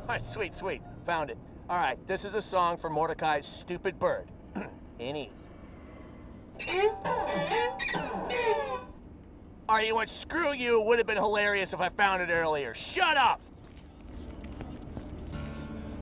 right, sweet, sweet. Found it. All right, this is a song for Mordecai's stupid bird. In E. All right, you know what? Screw you. It would have been hilarious if I found it earlier. Shut up!